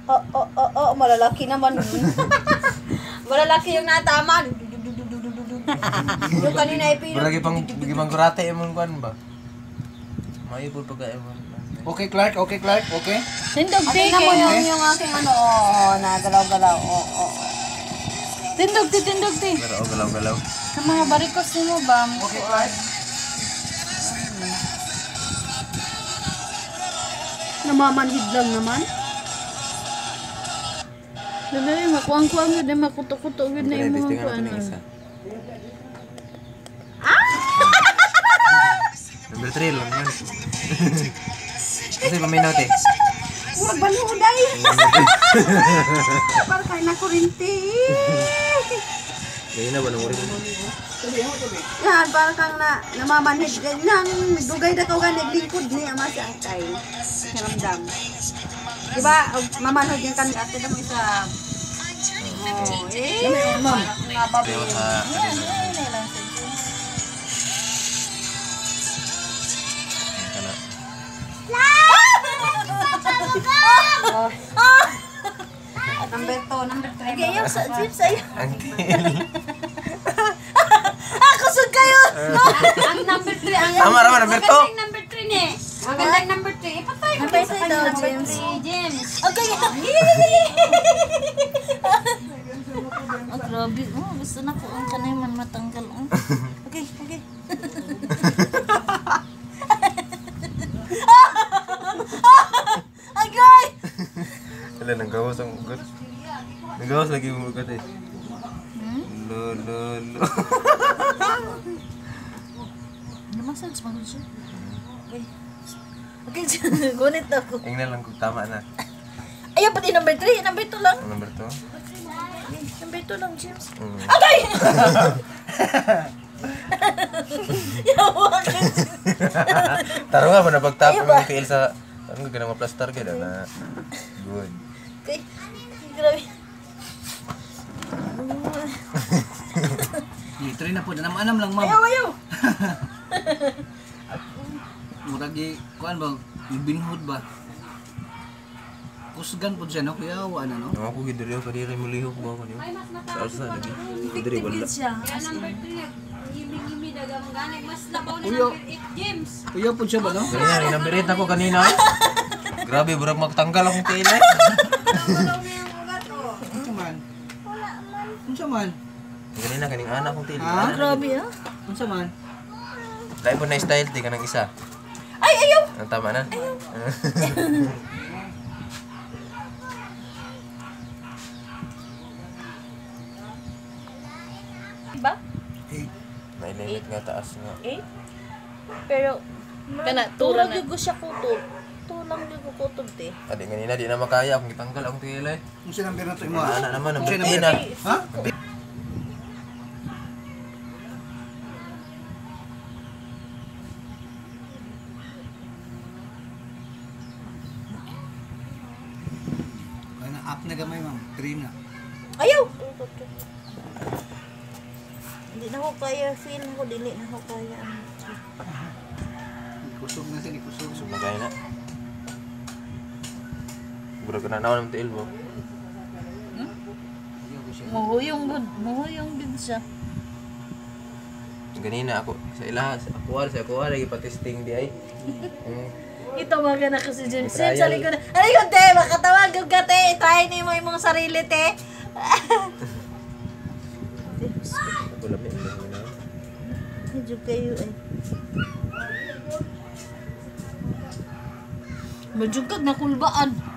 Malalaki naman. Malalaki yung natama. Yung kanina ipino. Lagi pang kurate emon kuan ba? May pud pagka emon. Okay, Clark. Okay. Tindog ti mo yung aking ano. Nagalaw-galaw. Tindog ti. Pero galaw-galaw. Sa mga barikos mo ba? Okay, Clark. Namamanhid lang naman. Dali, makuang-kuang yun. Makuto-kuto yun na yung mga kuang. Number 3 lang yan. Kasi paminaw te. Huwag baluday! Para kayo na kurinti. Ngayon na ba nang urin mo? Yan, para kang namamanhid. Ganyan, dugay na kau ganig lingkod niya masya kay hiramdam. Diba, mamanhid yung kan ate na mo isa. Ma'am. Pero sa Number 3. Ayaw sa jeep sa'yo. Until. Kusog kayo! Ang number 3. Tama naman, number 2. Ang number 3 ni. Ang gandang number 3. Ipatay mo sa kanya number 3, James. Okay. Oh, grabe. Oh, gusto na ko ang kanay man matanggal. Okay. Agay! Wala, nanggawas ang ugat. Nanggawas lagi yung ugat eh. Lo. Namassage mo siya. Okay, gunit ako. Ang na lang kung tama na. Ayaw, pati number 3. Number 2 lang. Ang number 2. Number 2 lang, James. Mm. Agay! Yawa ka. Taro nga ba na pagtapon ng PL sa... Ano ganang maplastar ka na? Good. Okay. Grabe. Try na po. Anam lang, ma'am. Ayaw. Muragi, kuan ba? Binhod ba? Kusgan po siya, no? Kuya, wala no? Yung ako gidiri ako kadiri mo lihok ba ako niyo? Sa alsa lagi. Gidiri wala. Number 3. Himing-himi dagang ganag. Mas labaw na Kuya. number 8, James. Kuya po siya ba, no? Ganyan rin, nabirit ako kanina. Grabe, burag magtanggal akong PL eh. Unsa man? Unsa man? Ganina, kaning anak akong PL. Ah, Grabe, ha? Unsa man? Lain po na style, di ka ng isa. Ay, ayaw! Ang tama na. Diba? Nailimit nga taas nga. 8? Pero, tulog yung ko siya kutog. Tulang yung ko kutog, te. Adi ganina, di na makaya akong itanggal akong PL eh. Unsa nang biro to imo? Anak naman, ang Unsa nang buti na. Ha? Ana up na gamay, ma'am. 3 na. Ayaw! Hindi na ko kaya, feel ko, dili na ko kaya. Kusog na siya, kusog. Sumagay na. Burag ka na naman ng PL mo. Muhuyong din siya. Ganina ako, sa akuha, lagi pa-testing di ay. Itawagan ako si James. Trial. Sa likod na. Ay, yun, te! Makatawag yung ka, te! Try niyo mo yung mga sarili, te! Ako lamin lang na. Medyo kayo, ay. Medyo kag nakulbaan.